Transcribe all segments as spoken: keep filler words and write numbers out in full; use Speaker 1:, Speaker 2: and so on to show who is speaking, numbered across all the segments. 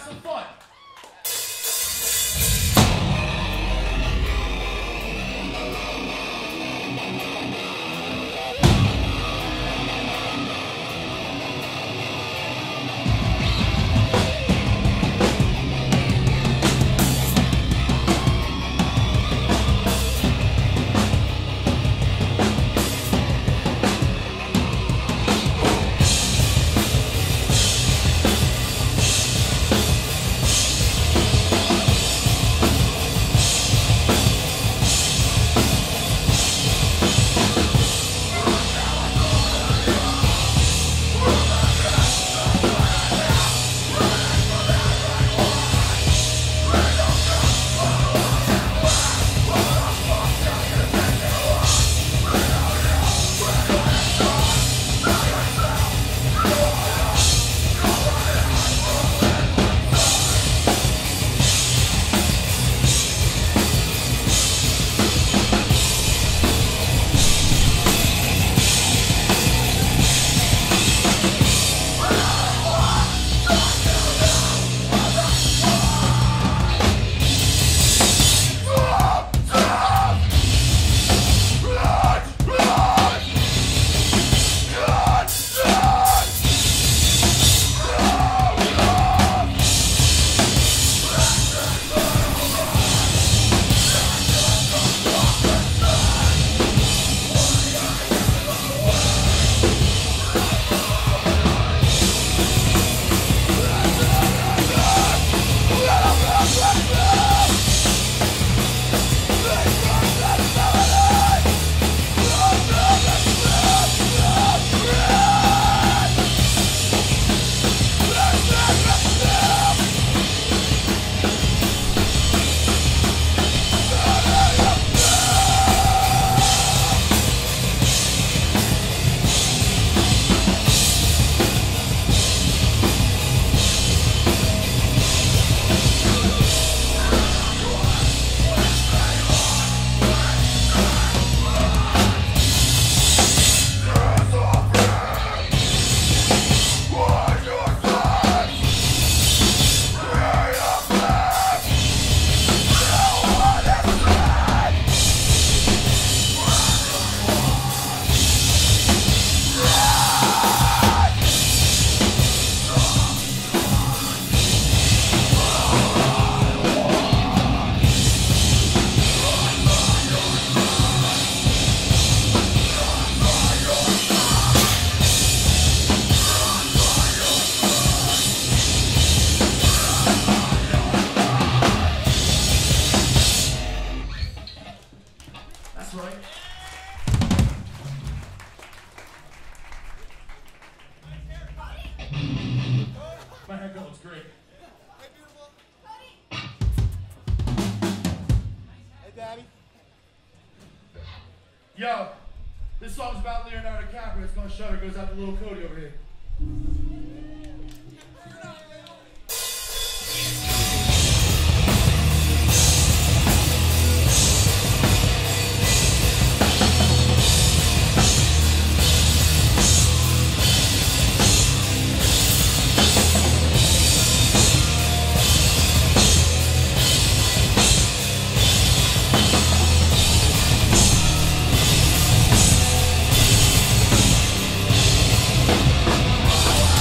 Speaker 1: some fun. My haircut looks great.
Speaker 2: Hey, beautiful. Hey, Daddy.
Speaker 1: Yo, this song's about Leonardo DiCaprio. It's gonna shudder. Goes out to little Cody over here.
Speaker 3: We'll be right back.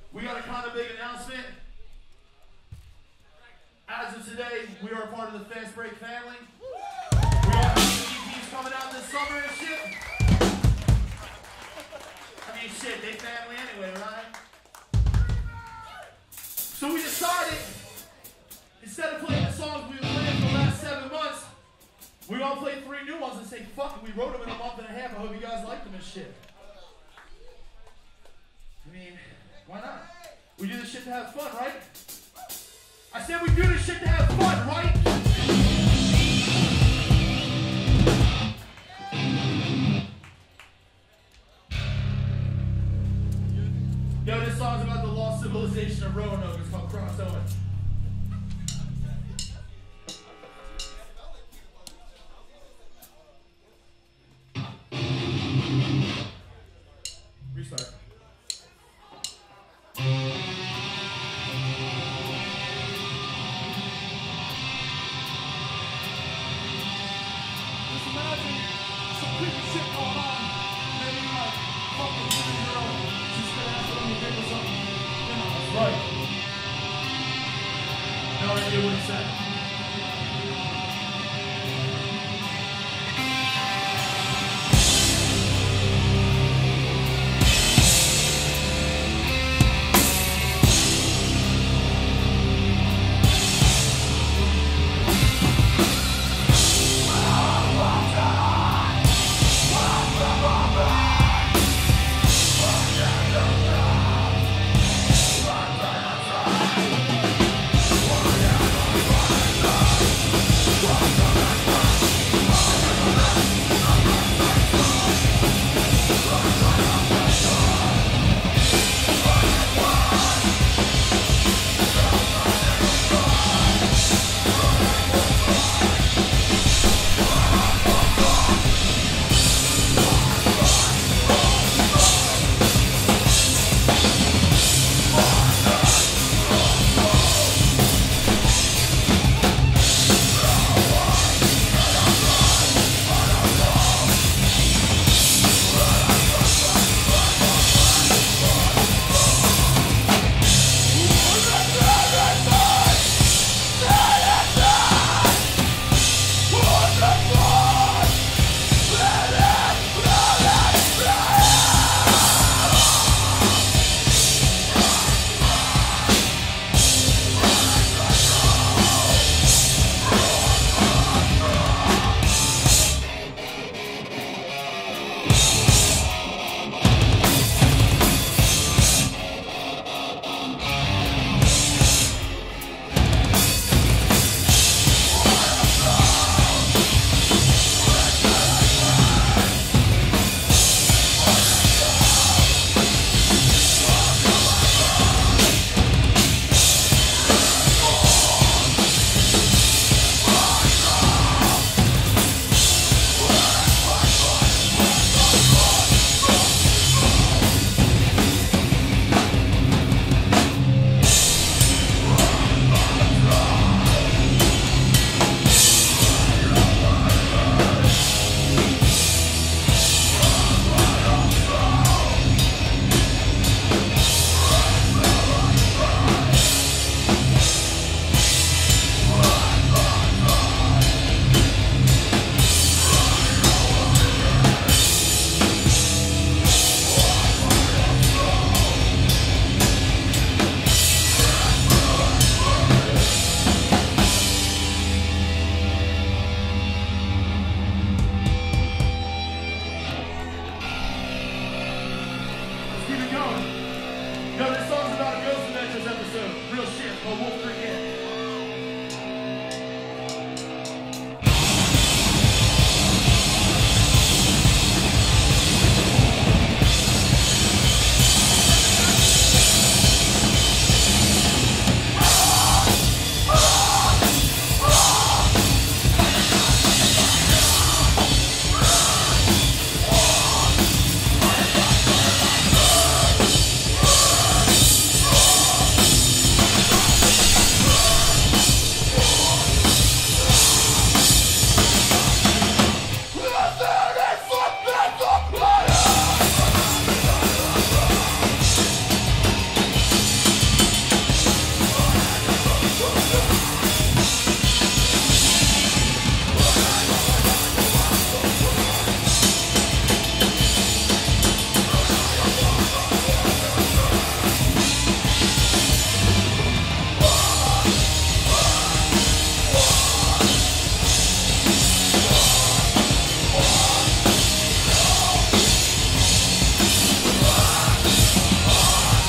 Speaker 1: We got a kind of big announcement. As of today, we are a part of the Fast Break family. We all have some E Ps coming out this summer and shit. I mean, shit, they family anyway, right? So we decided, instead of playing the songs we've been playing for the last seven months, we're gonna play three new ones and say, fuck it, we wrote them in a month and a half. I hope you guys like them and shit. I mean, why not? We do this shit to have fun, right? I said we do this shit to have fun, right? Yo, this song's about the lost civilization of Roanoke. It's called Cross Owen. Restart. Right. No idea what he said.
Speaker 3: Why?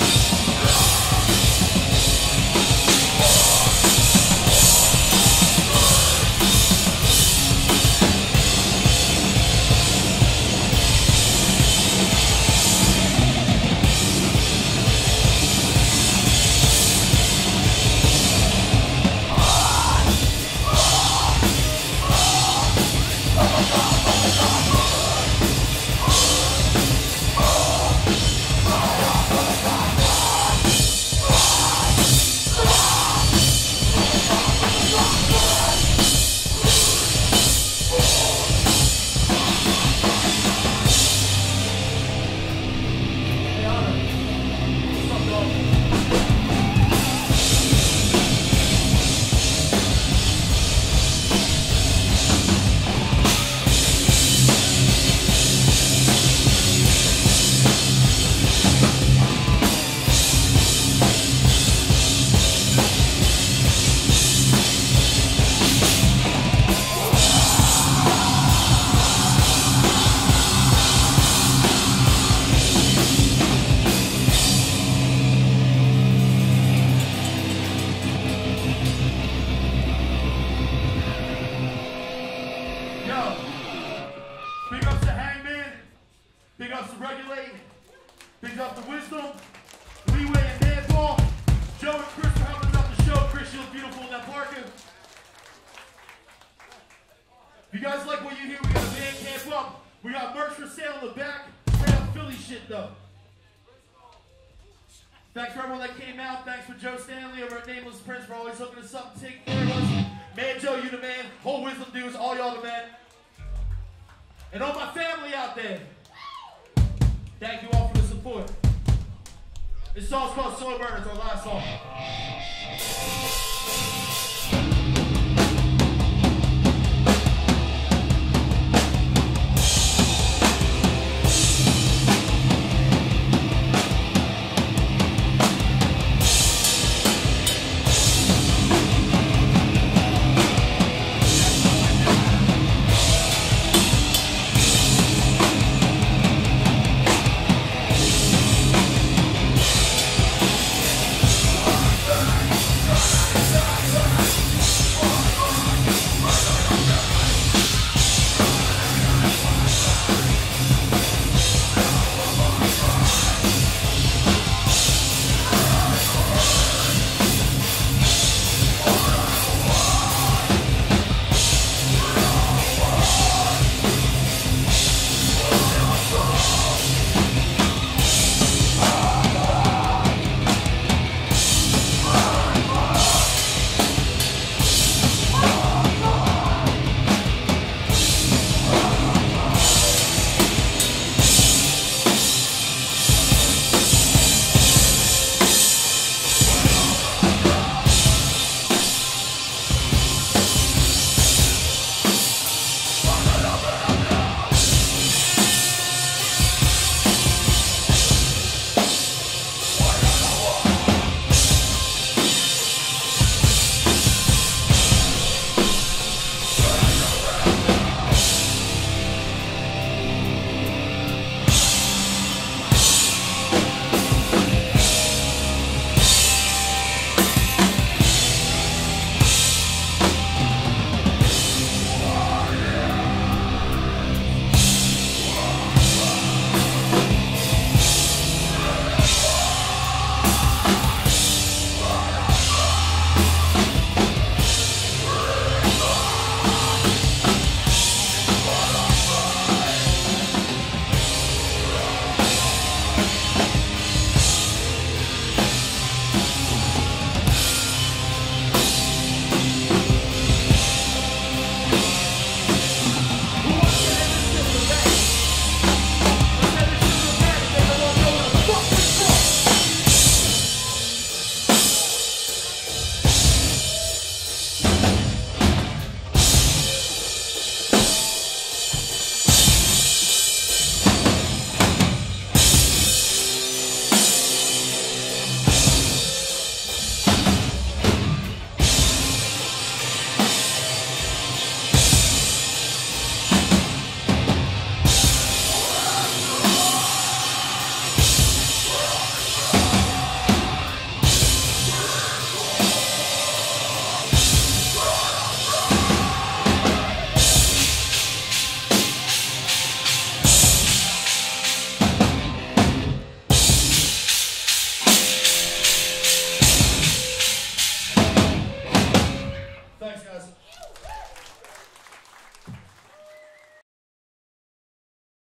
Speaker 1: If you guys like what you hear, we got a band camp up. We got merch for sale in the back. Straight up Philly shit, though. Thanks for everyone that came out. Thanks for Joe Stanley over at Nameless Prince for always hooking us up and taking care of us. Man, Joe, you the man. Whole Wisdom dudes, all y'all the man. And all my family out there, thank you all for the support. This song's called Soul Burner. It's our last song.